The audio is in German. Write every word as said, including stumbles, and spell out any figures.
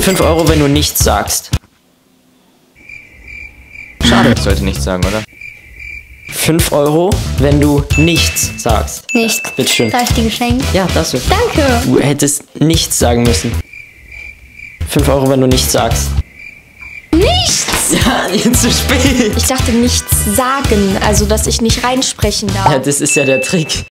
fünf Euro, wenn du nichts sagst. Schade. Ich sollte nichts sagen, oder? fünf Euro, wenn du nichts sagst. Nichts. Bitteschön. Darf ich dir geschenkt? Ja, darfst du. Danke. Du hättest nichts sagen müssen. fünf Euro, wenn du nichts sagst. Nichts! Ja, jetzt zu spät. Ich dachte nichts sagen, also dass ich nicht reinsprechen darf. Ja, das ist ja der Trick.